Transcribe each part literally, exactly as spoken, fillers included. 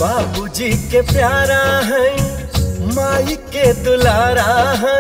बाबूजी के प्यारा है, माई के दुलारा है।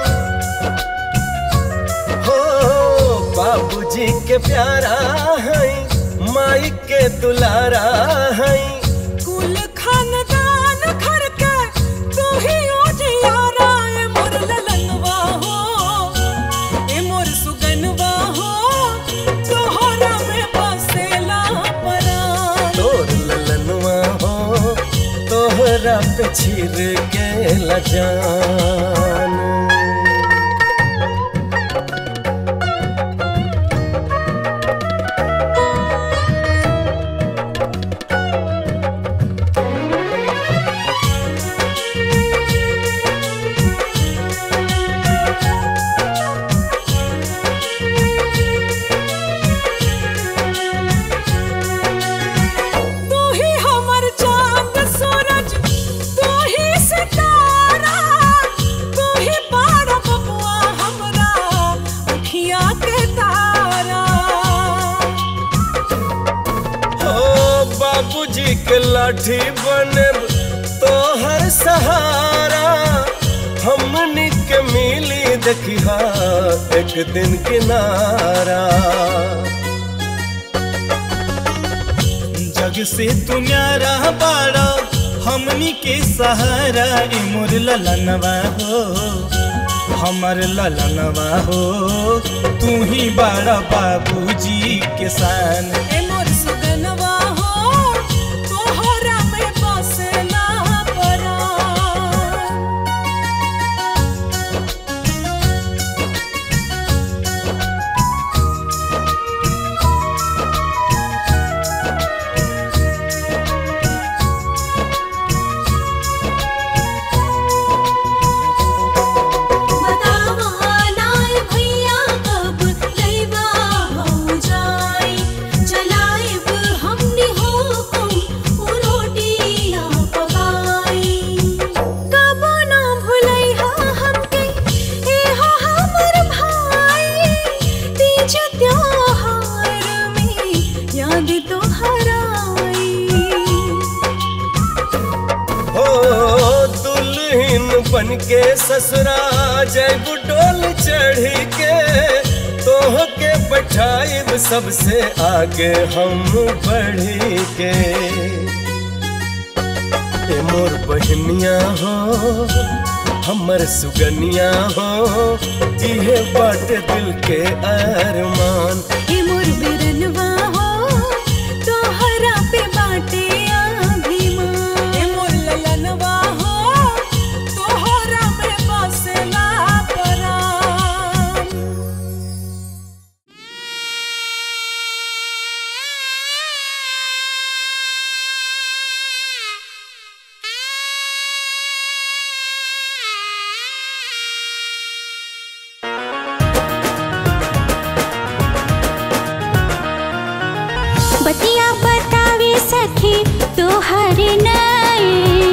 हो बाबूजी के प्यारा है, माई के दुलारा है। कुल खानदान घर के तू ही उजियारा, ए मोर ललनवा हो, ए मोर सुगनवा हो, तोहरा में बसेला परान। तोर ललनवा हो, तोहरा पे छिर के लजान। बाबूजी के लाठी बनब तोहर सहारा, हमनी के मिली देखिहा एक दिन किनारा। जग से तू न्यारा बाड़ा, हमनी के सहारा। ए मोर ललनवा हो, हमर ललनवा हो, तू ही बाड़ा बाबूजी के शान। ए मोर सुगनवा हो, तोहरा में बसेला परान। बन के ससुरा जैब डोल चढ़ के, तोह के बैठाइब सबसे आगे हम बढ़ के। ए मोर बहनिया हो, हमर सुगनिया हो, इहे बाट दिल के अरमान। ए मोर बिरनवा हो, तोहरा पे बाटे अभिमान। ए मोर ललनवा हो, तोहरा में बसेला परान। बतिया बतावे सखी तोहर नैन,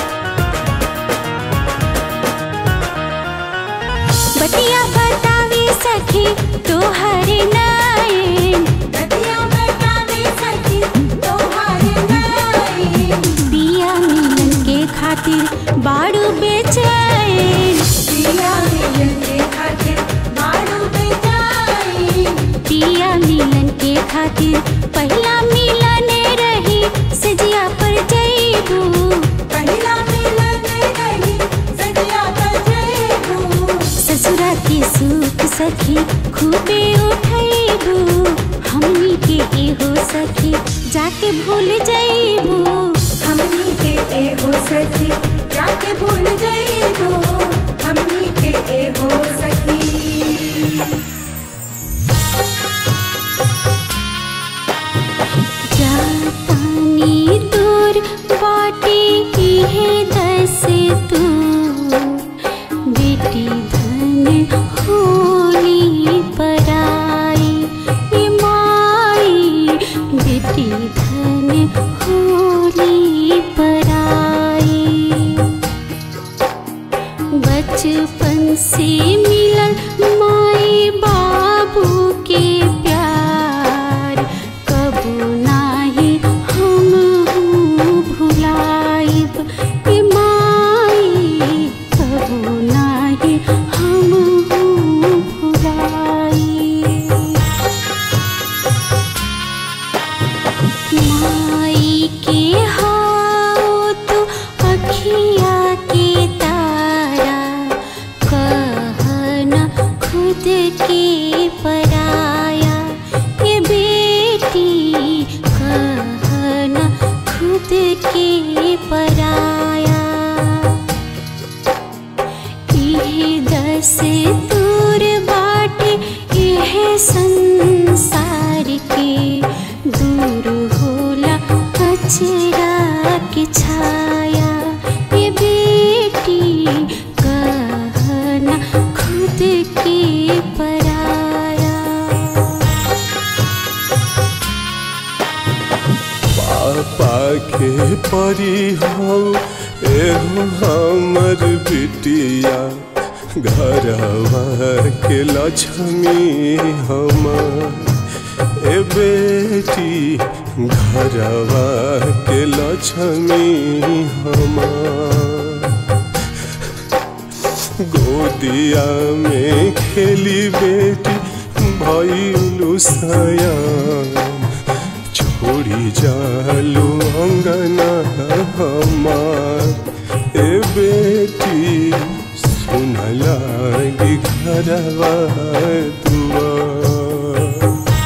बतिया बतावे सखी तोहर नैन, बतिया बतावे सखी तोहर नैन। पिया मिलन के खातिर बाड़ू बेचैन, पिया मिलन के खातिर बाड़ू बेचैन। पिया मिलन के खातिर पहला मिलन रही सजिया पर जइबू, पहला मिलन रही सजिया पर जइबू। ससुरा के सुख सखी खूबे उठैबू, हमनी के एहो सखी जाके भूल जइबू। हमनी के एहो सखी जाके भूल जइबू, हमनी के एहो सखी। जातानी दूर बाटे इहे दस तू, बेटी धन होली पराई। ए माई बेटी धन होली पराई। बचपन से मिलल माई बाबू के प्यार, कबू नाही हम भुला। खुद के पराया। इहे दस दूर बाटे इहे संसार के, दूर होला कचरा के छाया। ये बेटी कहना खुद के पराया। पापा के परी हो एहो हमर बिटिया, घरवा के लक्ष्मी हमर। ए बेटी घरवा के लक्ष्मी हमर। गोदिया में खेली बेटी भइलु सयान, छोड़ी जालू अंगना हमार। ए बेटी सुन लागी घरवा दुआर।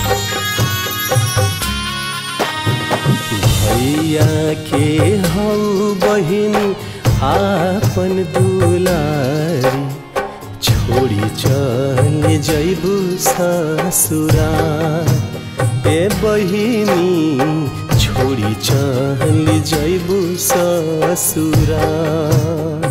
भैया के हौ बहिन आपन दुलारी, छोड़ी चल जैबू ससुराल। ए बहिनी छोड़ी चल जैबू ससुराल।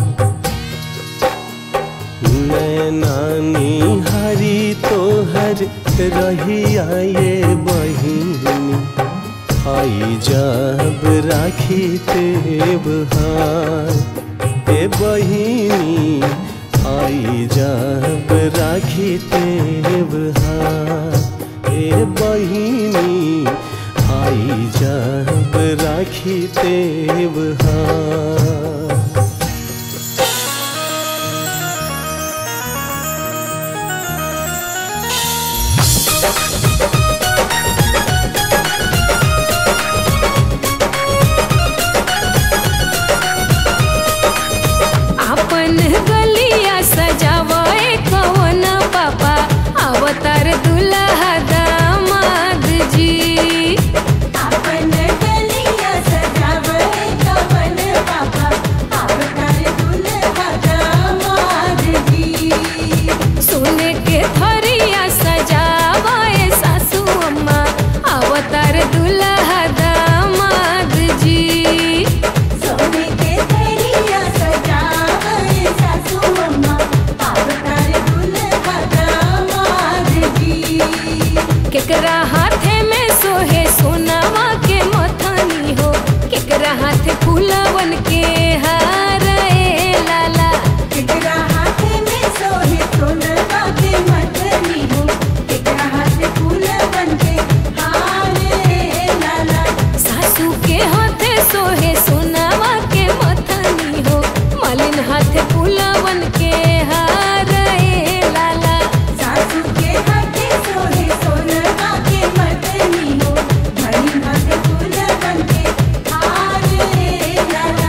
नानी हरी तोहर रही आए बहिनी, आई जब राखी तेब हार। ए बहिनी आई जब राखी तेब हार। ए बहिनी आई जब राखी तेब हार। अपन गलिया सजावे कवन पापा, अवतार दुल्हा दामाद जी। अपन गलिया सजावे कवन पापा, अवतार दुल्हा दामाद जी। सोने के थरिया सजावे सासू अम्मा, अवतार दुल्हा दामाद जी। सोने के थरिया सजावे सासू अम्मा, अवतार दुल्हा दामाद जी। केकरा हाथे में सोहे सोनावा के मथानी हो, केकरा हाथे फूलवन के हार। ए लाला केकरा हाथे में सोहे सोनवा के मथनी हो, केकरा हाथे फूल बनके हार। लाला सासू के हाथे सोहे सोनावा के मथानी हो, मालिन हाथे फूलवन के हार। ए लाला सासू के हाथे सोहे सोनवा के मथनी हो, भरी हाथे फूल बनके हार। लाला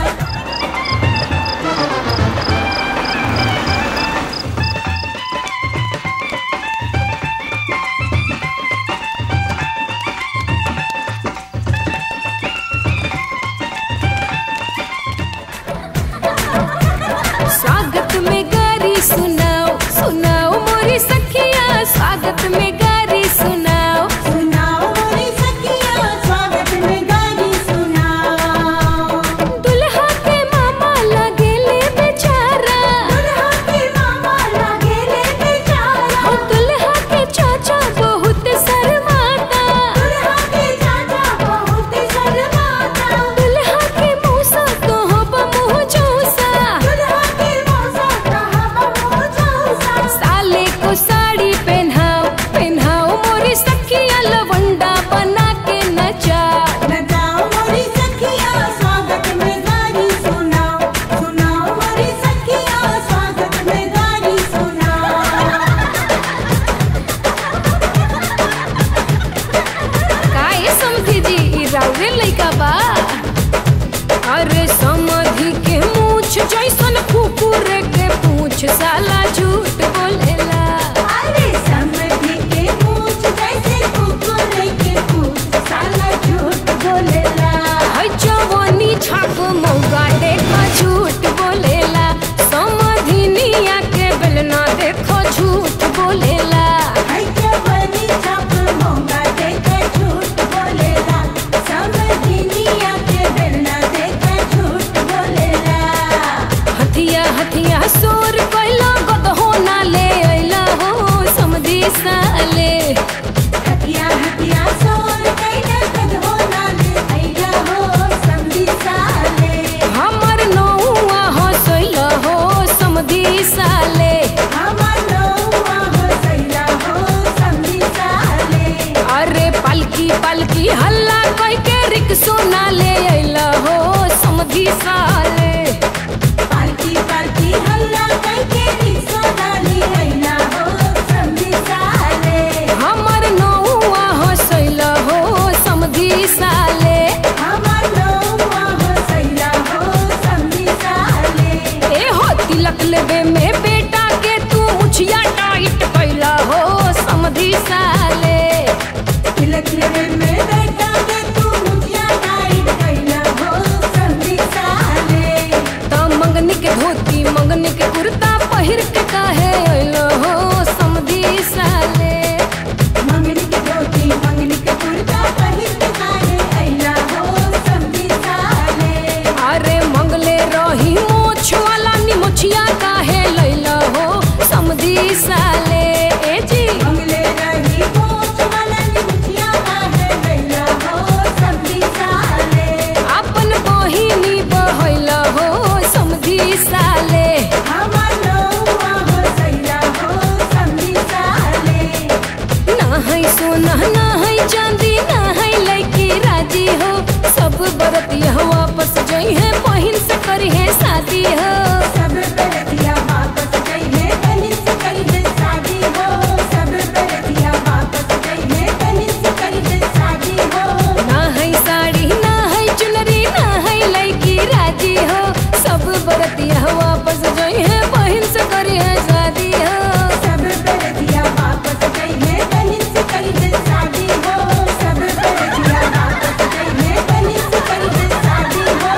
स्वागत में गारी सुनाओ सुनाओ मोरी सखिया, स्वागत में गारी सुनाओ। सुनाओ मोरी सखिया, स्वागत में गारी सुनाओ। दुल्हा के मामा लगेले बेचारा, दुल्हा के मामा लागेले बेचारा। और दुल्हा के चाचा बहुत शर्माता, दुल्हा के चाचा बहुत शर्माता। दुल्हा के मौसा कहो बमुह चौसा। दुल्हा के मौसा कहा बहू चौसा। साले को साड़ी पहनाओ पहनाओ मोरी सखिया, लवंडा बना के नचाओ। नचाओ मोरी सखिया, स्वागत में गारी सुनाओ। सुनाओ मोरी सखिया, स्वागत में गारी सुनाओ। काहे समझी जी ई राउरे लइका बा। अरे समधी के मूछ जैसन कुकुर के पूछ, साला झूठ बोलेला। अरे समधी के पूछ जैसे कुकुर के पूछ, साला झूठ बोलेला। है जवानी समधी साले ए जी मंगले रही मोच मलन मुखिया काहे गैला हो समधी साले अपन बहिनी बहैला हो समधी साले हमर नौआ हो सैला हो समधी साले ना है सोना ना है चांदी ना है लड़की राजी हो सब बरतिया वापस जई है बहिन से करी है शादी हो सब बरतिया वापस गई है बहिन से करी है शादी हो सब बरतिया वापस गई है बहिन से करी है शादी हो ना है साड़ी ना है चुनरी ना है लड़की राजी हो सब बरतिया वापस जई है बहिन से करी है शादी हो सब बरतिया वापस गई है बहिन से करी है शादी हो सब बरतिया वापस गई है बहिन से करी है शादी हो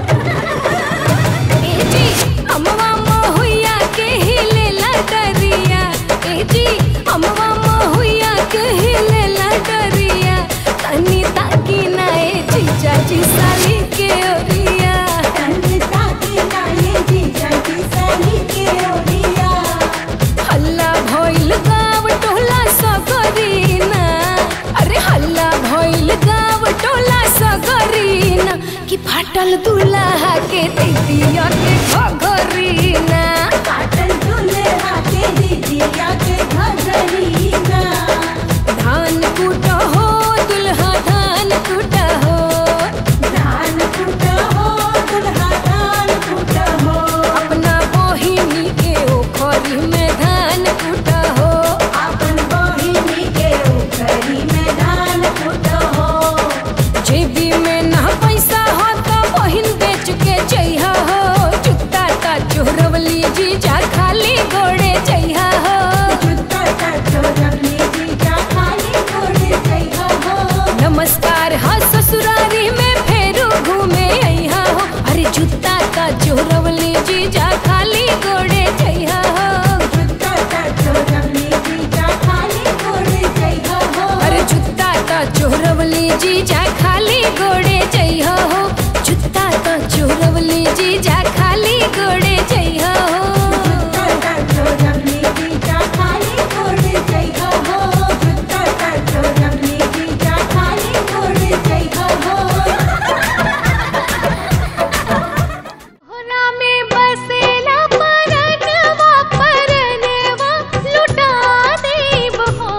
ए जी अमवा महुइया के हिले लटरिया ए जी अमवा महुइया के हिले लटरिया तनी ताकी ना ए जीजा जी साली के ओरिया तन्ता की नाये जी जगी साली के ओरिया हल्ला भइल गाँव टोला सगरीना अरे हल्ला भइल गाँव टोला सगरीना कि फाटल दुल्हा के दीदिया के घघरीना काटल दुल्हा के दीदिया के घघरीना धान कूटा हो दुल्हा धान कूटा हो धान कुटा हो दुल्हा धान कुटा हो अपना बहिनी के ओखरी में धान कूटा हो अपन बहिनी के उखरी में धान कुटा हो जेबी में ना पैसा हो तो बहिन बेच के जइहा हो जुत्ता का चोरवली जीजा खाली गोड़े जइहा हो जुत्ता का चोरवली जीजा खाली गोड़े जइहा हो नमस्कार हाँ ससुरारी में फेरू घूमे अइहा हो अरे जुत्ता का चोरवली जीजा खाली गोड़े जइहा हो जुत्ता का चोरवली जीजा खाली गोड़े जइहा हो अरे जुत्ता का चोरवली जीजा खाली गोड़े जइहा हो जुत्ता का चोरवली जीजा खाली गोड़े जइहा हो जुत्ता का चोरवली जीजा खाली गोड़े जइहा हो जुत्ता का चोरवली जीजा खाली गोड़े जइहा हो होना में बसेला परनवा परनवा लुटा देब हो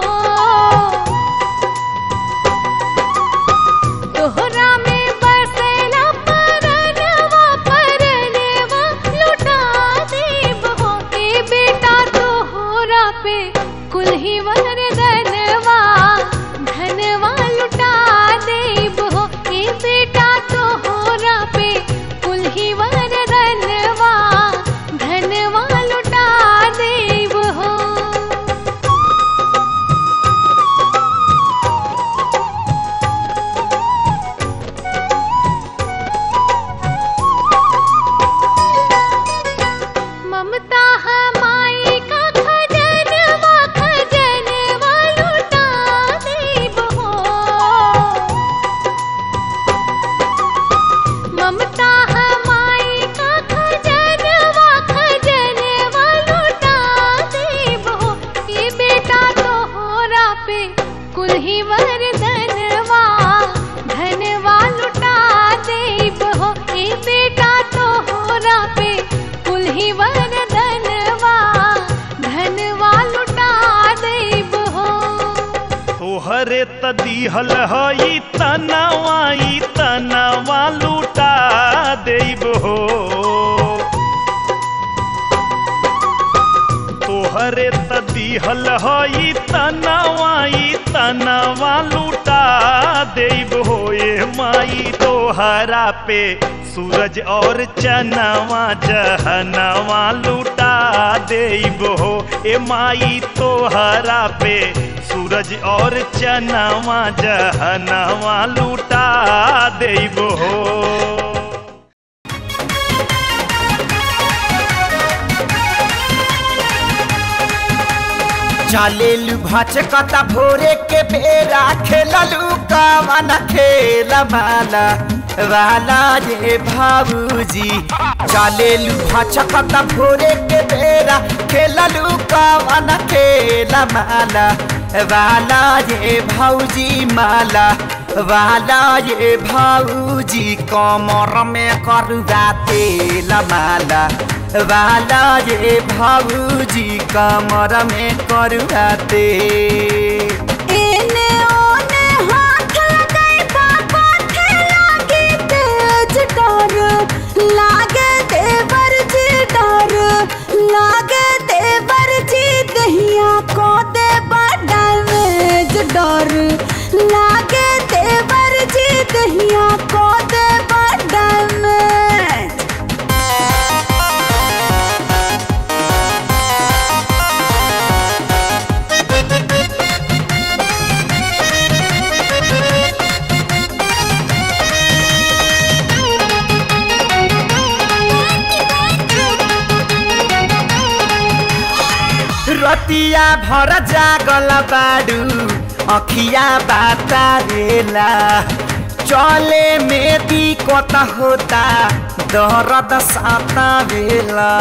तोहरा में बसेला परनवा परनवा लुटा देब हो ए बेटा तोहरा पे कुल्ही वरदनवा धनवा लुटा देब हो ए बेटा तोहरा पे कुल्ही वरदनवा धनवा लुटा देब हो ममता हमाई का खजनवा खजनवा लुटा देब हो ममता हमाई का खजनवा खजनवा लुटा देब हो ये बेटा तोहरा पे कुल्ही वरदनवा धनवा लुटा देब हो ये बेटा तोहरा पे कुल्ही वरदनवा धनवा लुटा देब हो तोहरे त दिहल हई तनवाई तनवा लूटा देब हो तोहरे त दिहल हई तनवाई तनवा लूटा देब हो ए माई तोहरा पे सूरज और चनवा जहनवा लूटा देब हो ए माई तोहरा पे सूरज और चनवा जहनवा लूटा देब हो चालेलु भाचकता भोरे के बेरा खेललु कामन खेल माला वाला ये भाऊजी चले लुहा चकता भोरे के बेरा खेललू कवन खेला माला वाला ये भाऊजी माला वाला ये भाऊजी कमर में करुआ तेल माला वाला ये भाऊजी कमर में करुआ तेल लागे देवर जी डर लागे देवर जी दहिया को दे डैमेज डर लागे देवर जी दहिया को दे डैमेज। रतिया भर जागल बाडू अखिया बातारेला चले में दिक्कत होता दर्द साता बेला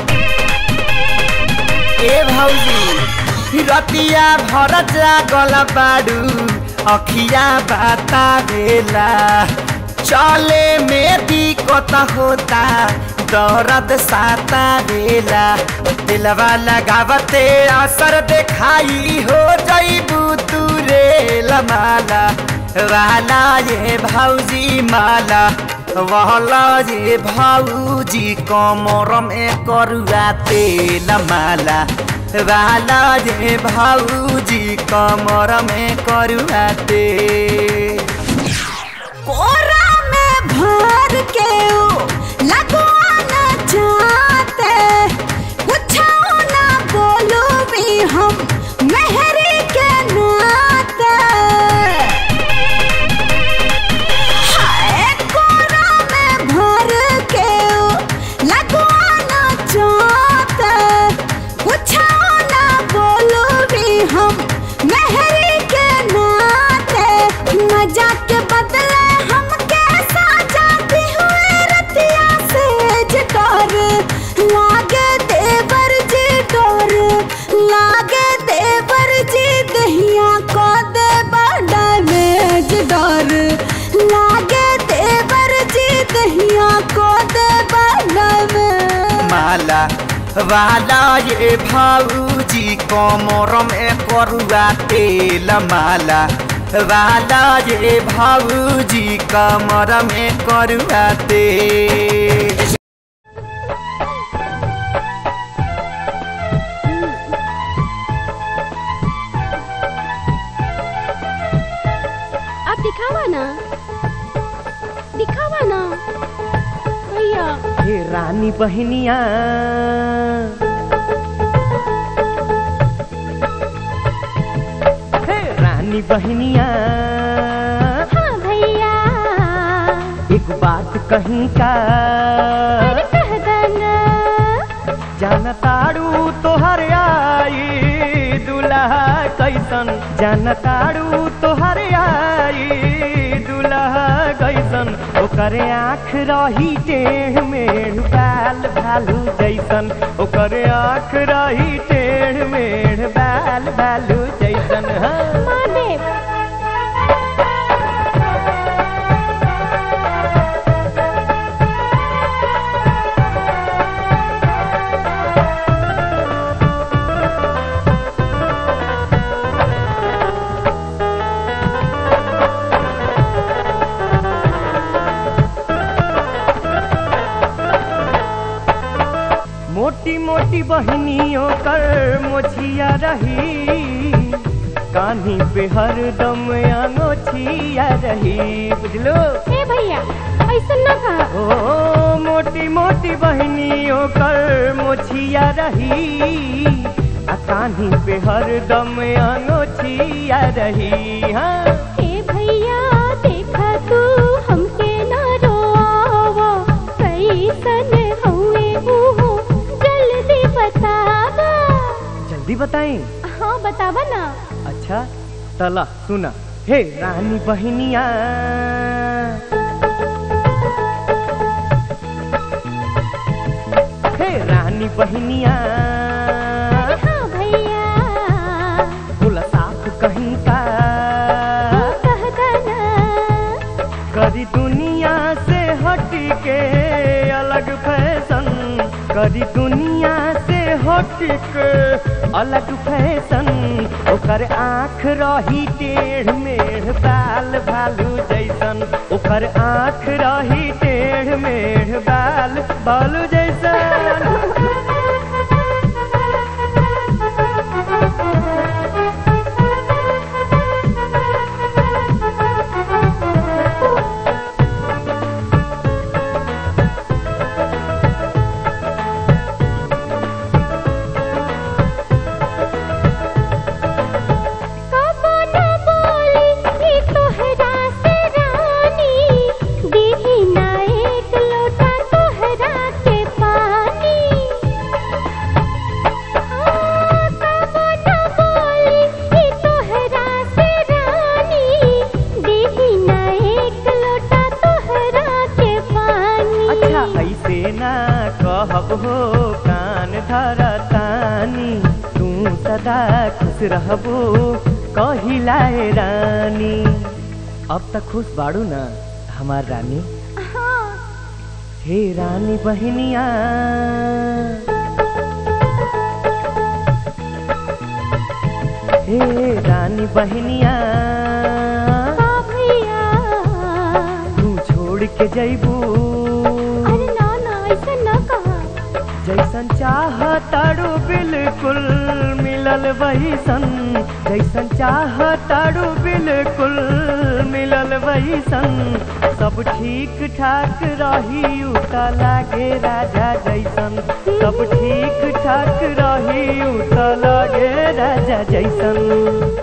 ए भौजी रतिया भर जागल बाडू अखिया बातारेला चले में दिक्कत होता दर्द साता बेला दिलवा लगावते असर देखाई हो जाइबू तू रे माला वाला ये भाऊजी माला वाला ये भाऊजी कमर में करुआ तेल माला वाला ये भाऊजी कमर में करुआ तेल कोरा में भर के लगवाना चाहते पूछो ना बोलो भी हम मेहरी के नाते हाय कोरा में भर के लगवाना चाहते पूछो ना बोलो भी हम मेहरी के नाते मजा के बदले हम कैसा जाती हुए रतिया से डर लागे देवर जी डर लागे देवर जी दहिया को दे डैमेज डर लागे देवर जी दहिया को दे डैमेज माला वाला ये भाऊजी कमर में करुआ तेल माला वाला ये भाऊजी कमर में करुआ तेल। आप दिखावा ना दिखावा ना भैया। हे रानी बहनिया हे रानी बहनिया हाँ भैया एक बात कहीं का अरे कह देना जानताड़ू तोहर आई दुल्हा कैसन जानताड़ू तोहर आई दुल्हा कैसन ओकरे आँख रही टेढ़ मेढ़ बाल भालू जैसन ओकरे आँख रही टेढ़ मेढ़ बाल भालू जैसन। हाँ महादेव मोटी मोटी बहनियों कर मोछिया रही कान्ही पे हरदम आंगोछिया रही बुझलो। ए भैया ऐसा ना कहा। ओ मोटी मोटी बहनियों कर मोछिया रही आ कान्ही पे हरदम आंगोछिया रही। हाँ ए भैया देखा तू हमके ना रोवा कैसन हुए वो जल्दी बतावा। जल्दी बताएं? हाँ बतावा ना। अच्छा तला सुना। हे रानी बहनिया बहनिया हाँ भैया बोला साफ कहीं का कह देना करी दुनिया से हट के अलग फैशन करी दुनिया से हट के अलग फैशन ओकर आँख रही टेढ़ मेढ़ बाल भालू जैसन ओकर आँख रही टेढ़ मेढ़ बाल भालू जैसन कहब हो कान धरतानी तू सदा खुश रहबो कहिलाए रानी अब तक खुश बाड़ू ना हमार रानी हाँ। हे रानी बहनिया हे रानी बहनिया भैया तू छोड़ के जैबू जैसन चाहताड़ू बिल्कुल मिलल वही सन जैसन चाहताड़ू बिल्कुल मिलल वही सन सब ठीक ठाक रही उता लागे राजा जैसन सब ठीक ठाक रही उता लागे राजा जैसन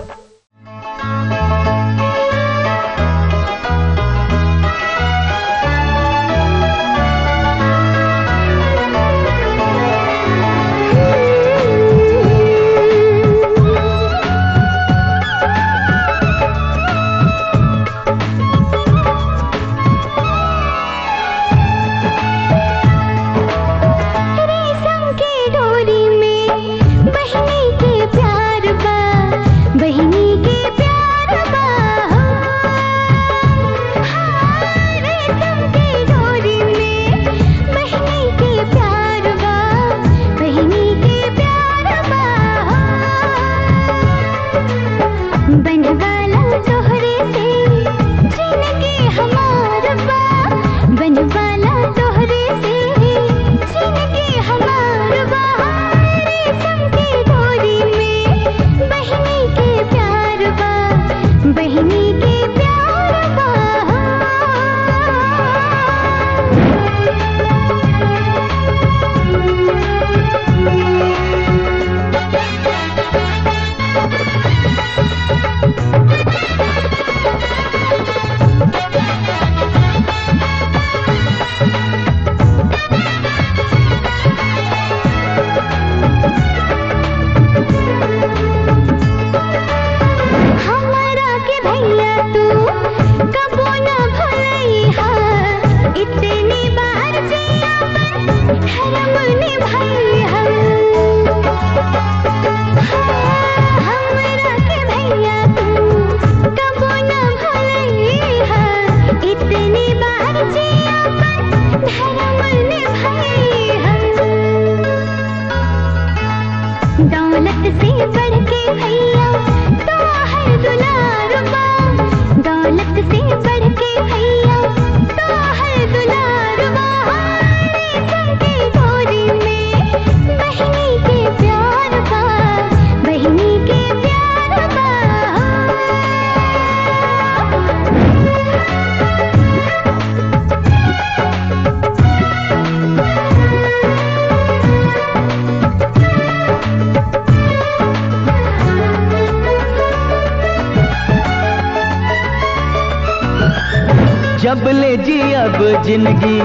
जब ले जी अब जिंदगी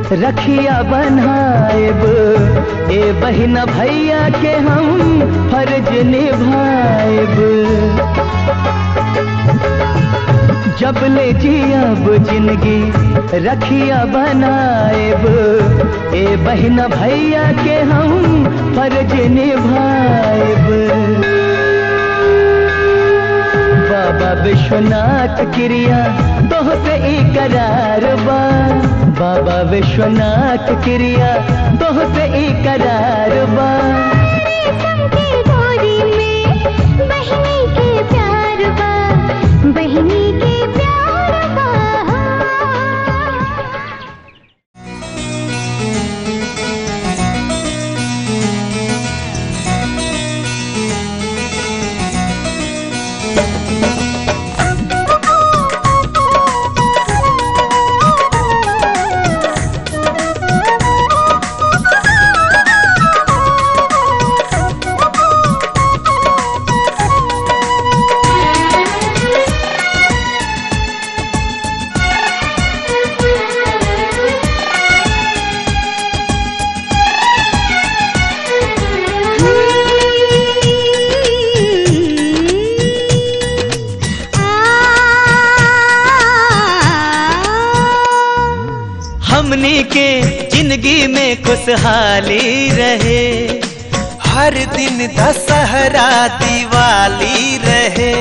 रखिया बनाएब ए बहिना भैया के हम फर्ज निभाएब जब ले जियब जिंदगी रखिया बनाएब ए बहिना भैया के हम फर्ज निभाएब। बाबा विश्वनाथ क्रिया तोह पे इकरार बा, बाबा विश्वनाथ क्रिया तोह पे इकरार बा। रेशम की डोरी में बहिनी के प्यार बा, बहिनी के प्यार बा। हमनी के जिंदगी में खुशहाली रहे, हर दिन दशहरा दिवाली रहे।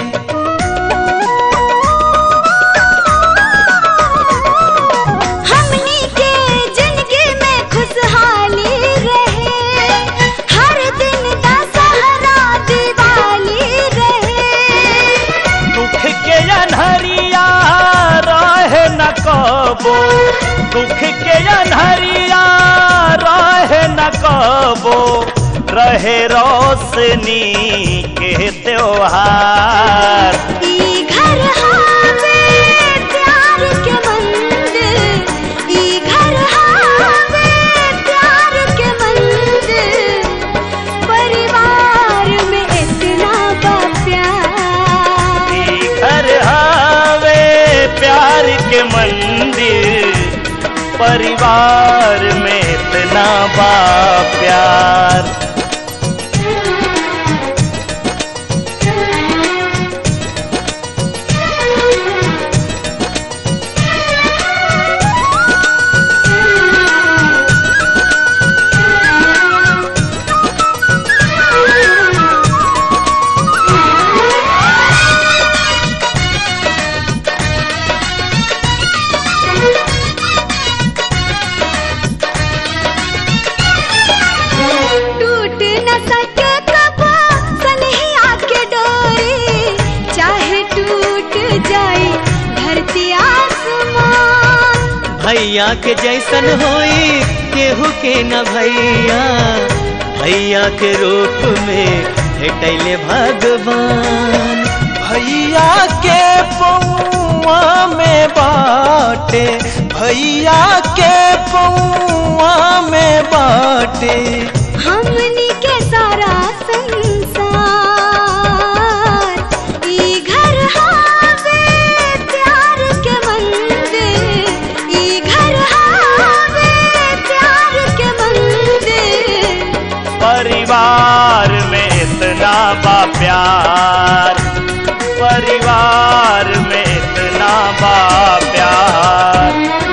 हमनी के जिंदगी में खुशहाली रहे, हर दिन दशहरा दिवाली रहे। दुख के अन्हरिया रहे न कबो, दुख के अन्हरिया रहे न कबो, रहे रोशनी के त्योहार। ई घर हावे प्यार के मंदिर, ई घर हावे प्यार के मंदिर। परिवार में इतना बा प्यार, ई घर हावे प्यार के मंदिर, परिवार में इतना बा प्यार। टूट न सके कबो सनहिया के डोरी, चाहे टूट जाए धरती आसमान। भैया के जैसन होई केहू के न भैया, भैया के रूप में भेटैले भगवान। भैया के पौआ में बाटे, भैया के पौआ में बाटे। हमनी के सारा संसार, ई घर हावे प्यार के मंदिर, ई घर हावे प्यार के मंदिर। परिवार में इतना बा प्यार, परिवार में इतना बा प्यार।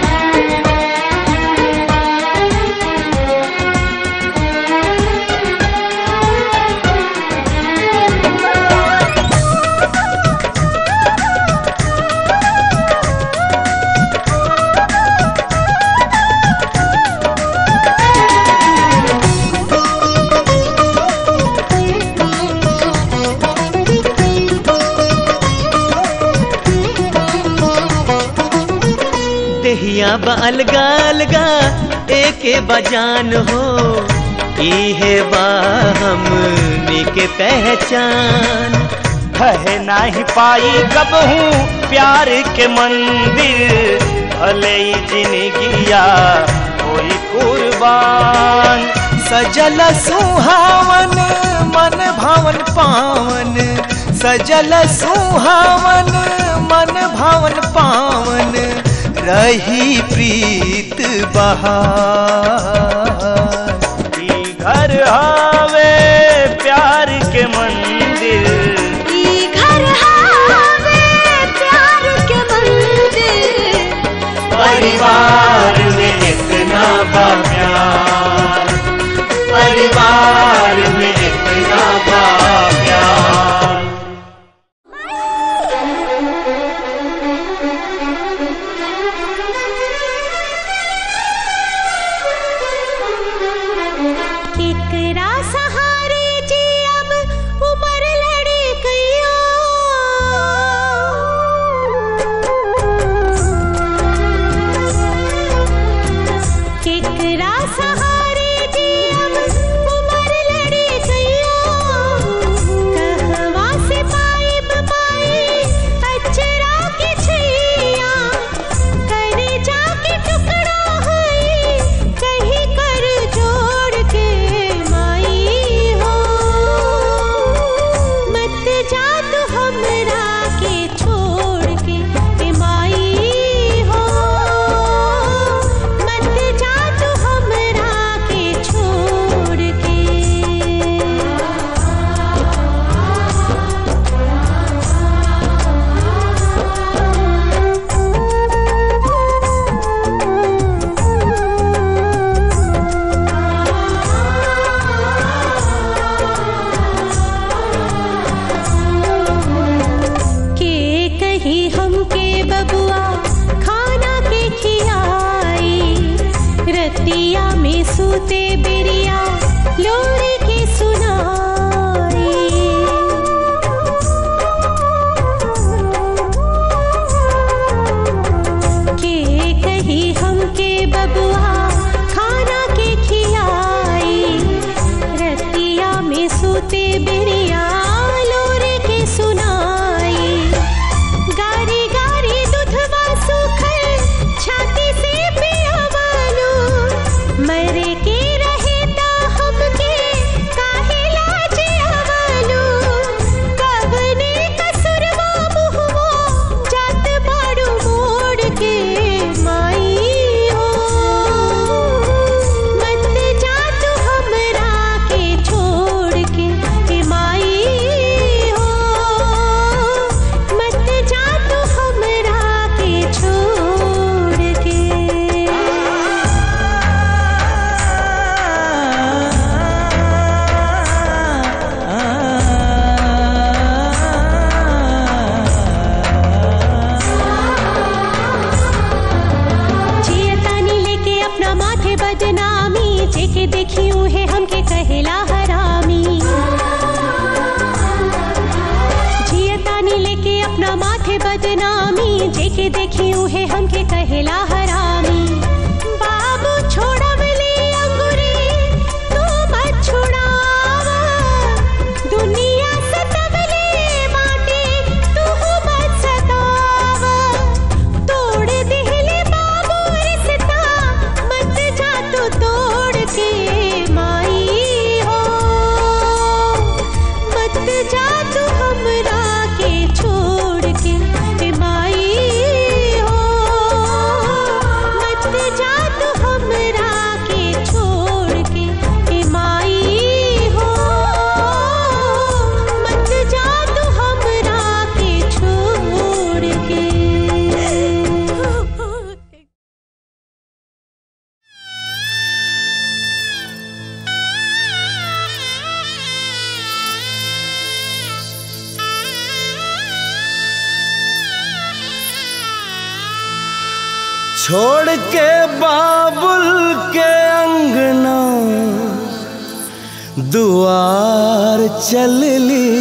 देहिया बा अलगा अलगा एके बजान हो, इहे बा हमनी के पहचान। कहे नाही पाई कबहू प्यार के मंदिर, भले ही जिंदगिया कोई कुर्बान। सजल सुहावन मन भावन पावन, सजल सुहावन मन भावन पावन। रही प्रीत बहार, ई घर हावे प्यार के मंदिर, ई घर हावे प्यार परिवार में इतना बा प्यार, परिवार में इतना बा प्यार। केकरा सहारे जी अब उम्र लड़ी गईया, केकरा सहारे जी अब उम्र लड़ी गईया, कहवा से पाइब पाई अचरा के छैया, करे जाके टुकड़ा है कहीं कर जोड़ के माई हो, मत जा तू हमरा के छोड़ के ए माई हो, मत जा तू हमरा के छोड़ के। के कही हमके बबुआ खाना के खियाई, रतिया में सूते बिरिया लोरी के सुनाई, के कही हमके बबुआ खाना के खियाई, रतिया में सूते बिरिया लोरी के सुनाई, गारी गारी दूधवा सूखल छाती से पियावालो, मरे के रहे ता हमके काहे लाज आवालो, कबने कसुरवा मुहवा जात बाड़ू मोड़ के माई हो, मत जा तू हमरा के छोड़ के ए माई हो, मत जा तू हमरा के छोड़ के। जियतानी लेके अपना माथे बदनामी, जेके देखियूं है हमके कहेला हरामी, जियतानी लेके अपना माथे बदनामी, जेके देखियूं है हमके कहेला हरामी, बाबू छोड़वले अंगुरी तू मत छुड़ावा, दुनिया सतवले बाटे तू मत सतावा, तोड़ दिहले बाबू रिश्ता मत जा तू तोड़ के माई हो, मत जा तू हमरा के छोड़ के ए माई हो, मत जा तू हमरा के छोड़ के ए माई हो, मत जा तू हमरा के छोड़ के। छोड़ के बाबुल के अंगना दुआर चल ली,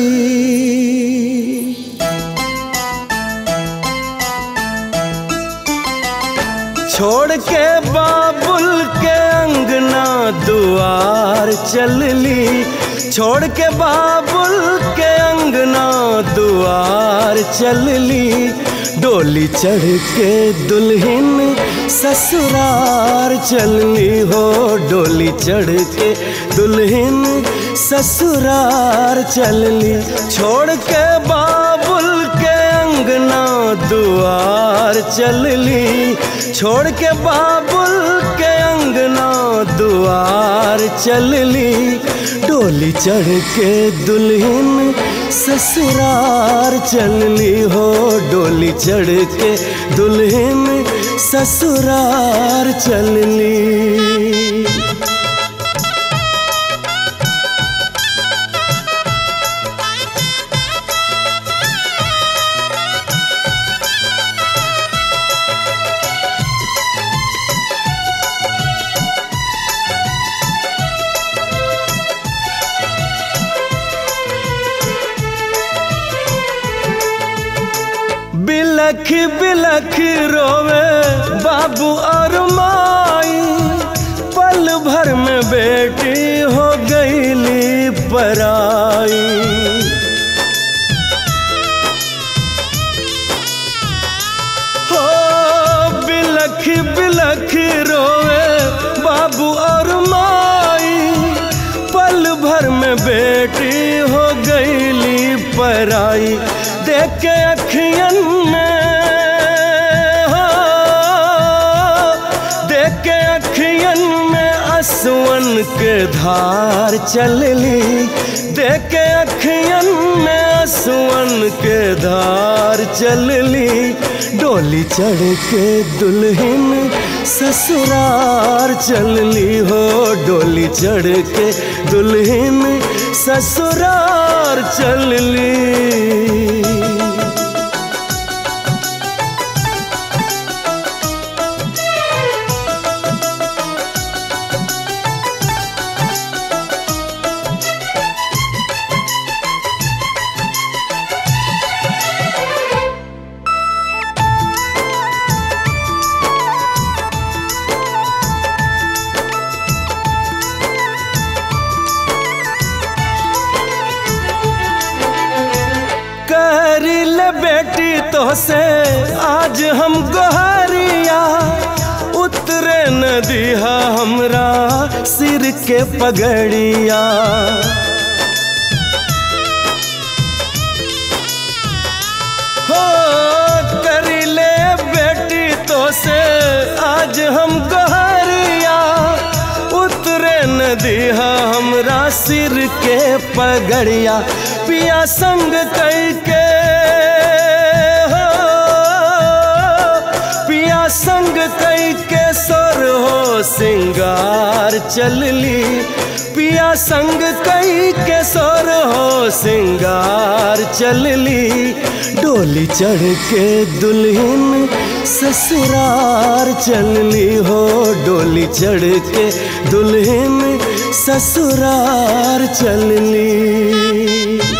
छोड़ के बाबुल के अंगना दुआर चल ली, छोड़ के बाबुल के अंगना दुआर चल ली, डोली चढ़ के दुल्हन ससुरार चलनी हो, डोली चढ़ के दुल्हन ससुरार चलनी, छोड़ के बाबुल के अंगना दुआर चलली, छोड़ के बाबुल के अंगना दुआर चलली डोली चढ़ के दुल्हन ससुरार चलली हो डोली चढ़ के दुल्हन ससुरार चलली। बिलख बिलख रोवे बाबू और माई पल भर में बेटी हो गईली पराई। हो बिलख बिलख रोवे बाबू और माई पल भर में बेटी हो गईली पराई। देख के अखियन में हो देख के अखियन में आंसुअन के धार चलली देख के अखियन में आंसुअन के धार चलली डोली चढ़ के दुल्हन ससुरार चलली हो डोली चढ़ के दुल्हन ससुरार चलली। बेटी तो से आज हम गोहारिया उतरे नदिया हमरा सिर के पगड़िया। हो करी ले बेटी तो से आज हम गोहारिया उतरे नदिया हमरा सिर के पगड़िया। पिया संग कई के संग कई के सोर हो सिंगार चलली पिया संग कई के सोर हो सिंगार चलली डोली चढ़ के दुल्हन ससुरार चलली हो डोली चढ़ के दुल्हन ससुरार चलली।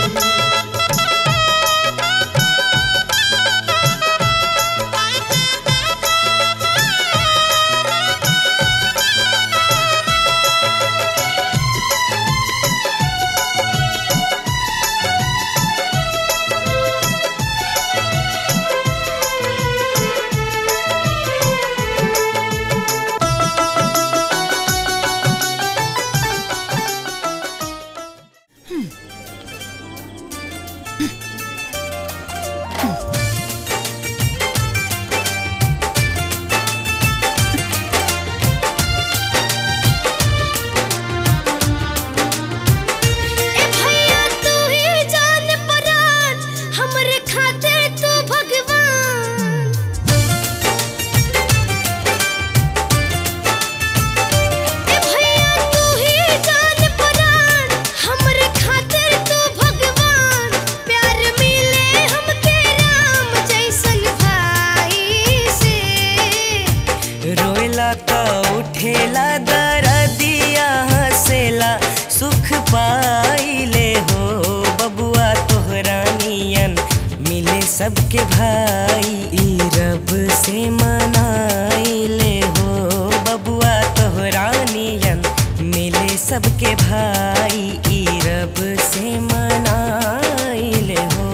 सबके भाई ई रब से मनाइले हो बबुआ तोहरानियन मिले सबके भाई ई रब से मनाइले हो।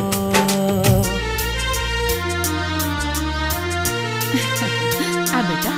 आ बेटा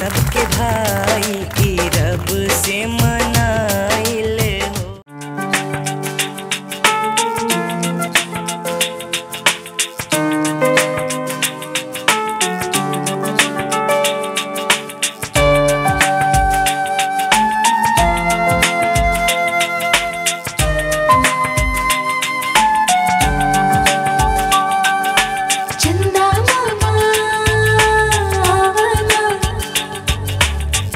सबके भाई ई रब से मनाइले हो। चंदा मामा आवना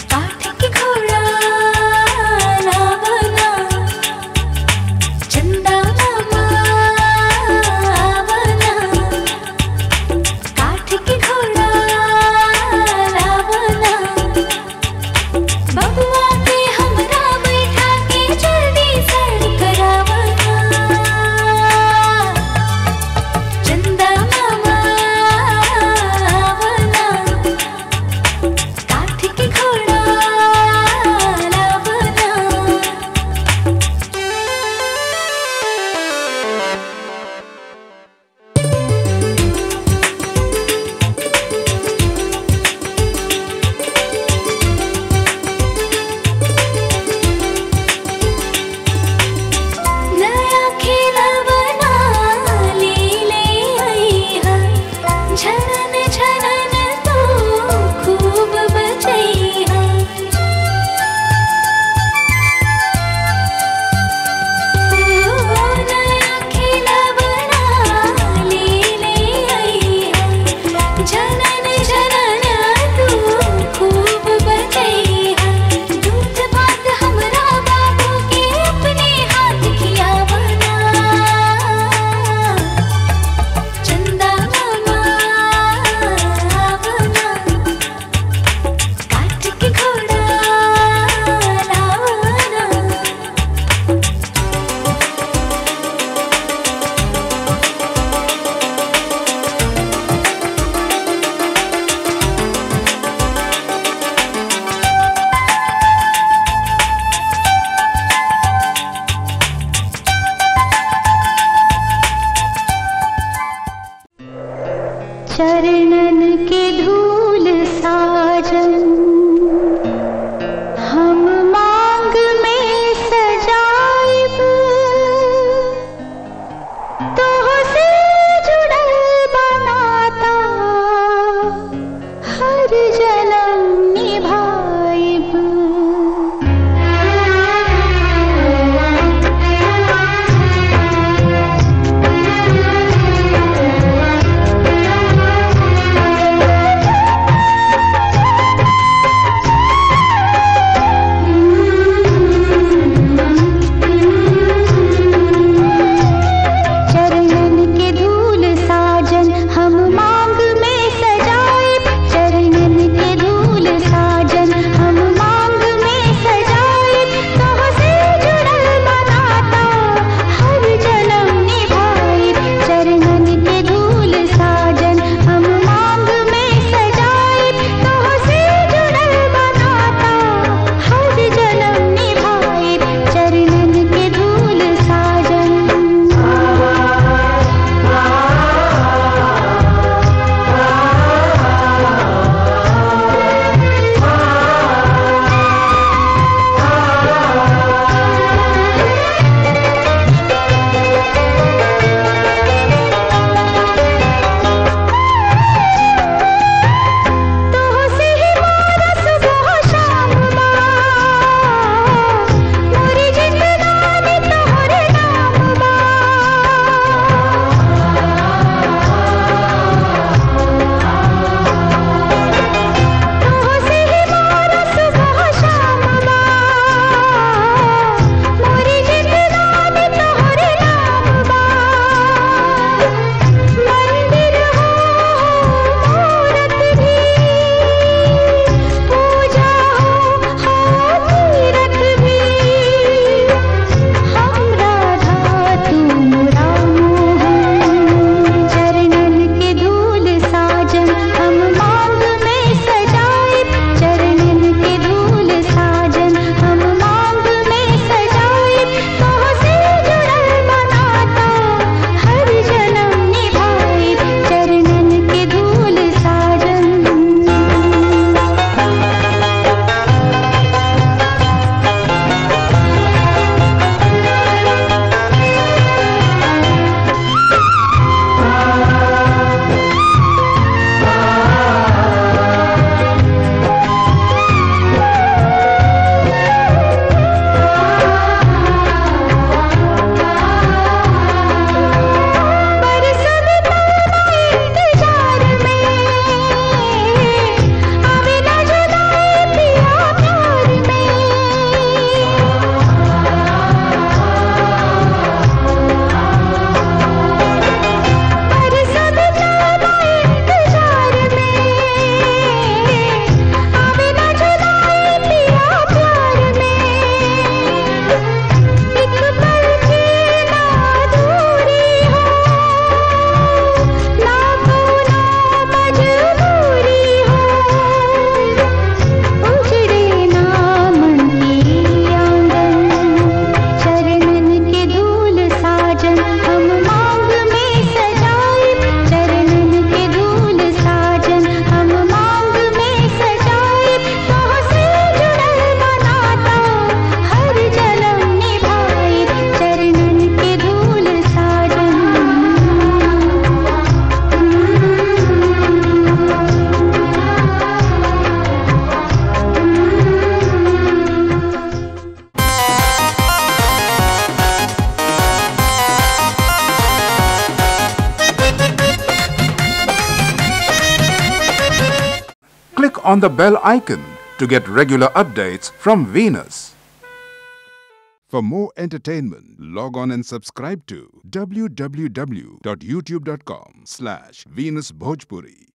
on the bell icon to get regular updates from Venus. For more entertainment, log on and subscribe to w w w dot youtube dot com slash Venus Bhojpuri.